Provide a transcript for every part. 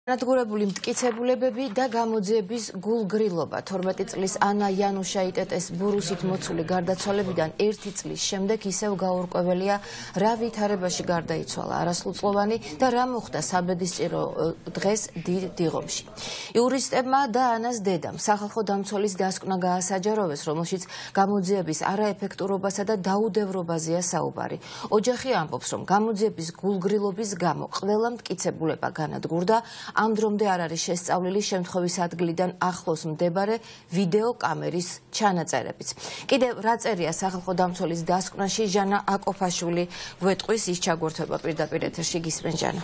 Განადგურებული მტკიცებულებები და გამოძიების გულგრილობა 12 წლის ანა იანუშაიტეტეს ბურუსით მოცული გარდაცვალებიდან 1 წლის შემდეგ ისევ გაურკვეველია რა ვითარებაში გარდაიცვალა არასრულწლოვანი და რა მოხდა საბედისწერო დღეს დიდ დიღომში. იურისტებმა და ანას დედამ სახალხო დამცველის დასკვნა გაასაჯაროვეს, რომელშიც გამოძიების არაეფექტურობასა და დაუდევრობაზეა საუბარი. ოჯახი ამბობს, რომ გამოძიების გულგრილობის გამო ყველა მტკიცებულება განადგურდა. Ამ დრომდე არ არის შესწავლილი შემთხვევის ადგილიდან ახლოს მდებარე ვიდეო კამერის ჩანაწერებიც. კიდევ რა წერია სახალხო დამცველის დასკვნაში, ჟანა აკოფაშვილი გვეტყვის, ის ჩაგვერთვება პირდაპირ ეთერში. გისმენ ჟანა.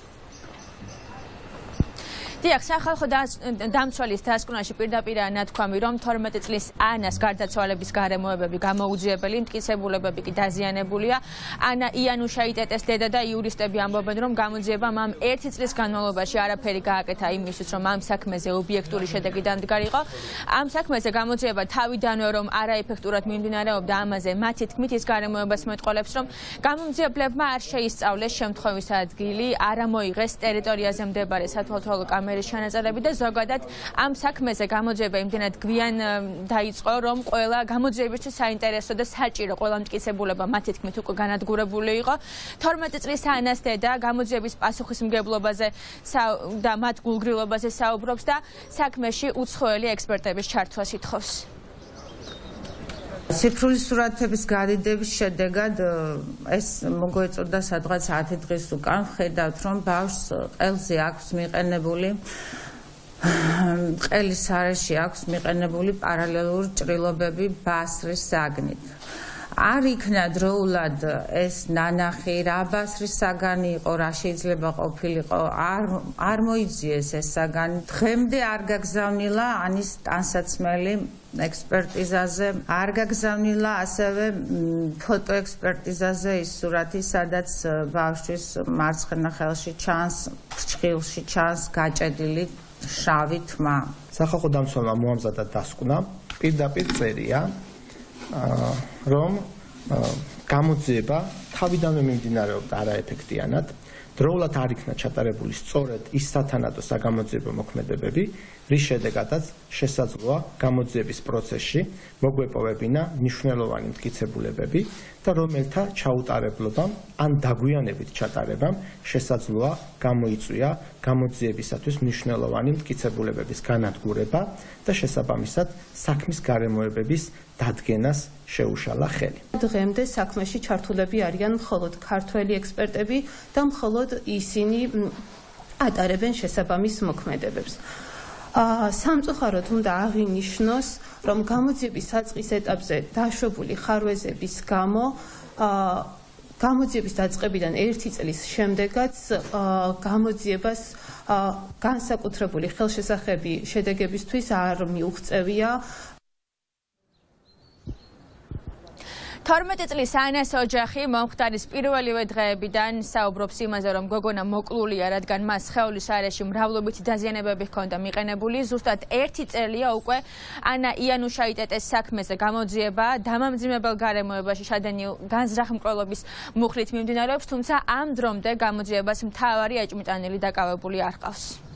დიახ, სახალხო დამცველის დასკვნაში პირდაპირაა ნათქვამი, რომ 12 წლის ანას გარდაცვალების გარემოებები გამოუძიებელი, მტკიცებულებები კი დაზიანებულია. ანა იანუშაიტეტეს დედა და იურისტები ამბობენ, რომ გამოძიებამ ამ 1 წლის განმავლობაში არაფერი გააკეთა იმისთვის, რომ ამ საქმეზე ობიექტური შედეგი დამდგარიყო. ამ საქმეზე გამოძიება თავიდანვე რომ არაეფექტურად მიმდინარეობდა, ამაზე მათი თქმით ის გარემოებას მეტყოლებს, რომ გამომძიებლებმა არ შეისწავლეს შემთხვევის ადგილი, არ ამოიღეს ტერიტორიაზე მდებარე სათვალთვალო კამერის ჩანაწერები და ზოგადად ამ საქმეზე გამოძიება იმდენად გვიან დაიწყო, რომ ყველა გამოძიებისთვის საინტერესო და საჭირო ყველა მტკიცებულება მათი თქმით უკვე განადგურებული იყო. 12 წლის ანას დედა გამოძიების პასუხისმგებლობაზე და მათ გულგრილობაზე საუბრობს და საქმეში უცხოელი ექსპერტების ჩართვას ითხოვს. Ციფრული სურათების გადიდების შედეგად ეს მოგვეწოდა სადღაც 10 დღის უკან. ხედავთ, რომ ბავშვს ყელზე აქვს მიყენებული ყელის არეში აქვს მიყენებული პარალელური ჭრილობები ბასრის საგნით. არ იქნა დროულად ეს ნანახი, რა ბასრის საგანი იყო, რა შეიძლება ყოფილიყო, არ მოიძიეს ეს საგანი. დღემდე არ გაგზავნილა ანის ტანსაცმელი ექსპერტიზაზე, არ გაგზავნილა ასევე ფოტოექსპერტიზაზე ის სურათი, სადაც ბავშვის მარცხენა ხელში ჩანს, ფრჩხილში ჩანს გაჭედილი შავი თმა. სახალხო დამცველმა მოამზადა დასკვნა, პირდაპირ წერია, რომ გამოძიება თავიდანვე მიმდინარეობდა არაეფექტიანად, დროულად არ იქნა ჩატარებული სწორედ ის სათანადო საგამოძიებო მოქმედებები, რის შედეგადაც შესაძლოა გამოძიების პროცესში მოგვეპოვებინა მნიშვნელოვანი მტკიცებულებები და რომელთა ჩაუტარებლობამ ან დაგვიანებით ჩატარებამ შესაძლოა გამოიწვია გამოძიებისათვის მნიშვნელოვანი მტკიცებულებების განადგურება და შესაბამისად საქმის გარემოებების დადგენას შეუშალა ხელი. დღემდე საქმეში ჩართულები არიან მხოლოდ ქართველი ექსპერტები და მხოლოდ ისინი ატარებენ შესაბამის მოქმედებებს. სამწუხაროდ უნდა აღინიშნოს, რომ გამოძიების საწყის ეტაპზე დაშვებული ხარვეზების გამო გამოძიების დაწყებიდან 1 წლის შემდეგაც გამოძიებას განსაკუთრებული ხელშესახები შედეგებისთვის არ მიუღწევია. 12 წლის ანას ოჯახი მომხდარის პირველივე დღეებიდან საუბრობს იმაზე, რომ გოგონა მოკლულია, რადგან მას სხეულის არეში მრავლობითი დაზიანებები ჰქონდა მიყენებული. ზუსტად 1 წელია უკვე ანა იანუშაიტეტეს საქმეზე გამოძიება დამამძიმებელ გარემოებაში შადენილ განზრახმკვლელობის მუხლით მიმდინარეობს, თუმცა ამ დრომდე გამოძიებას მთავარი აჭმიტანილი დაკავებული არ ყავს.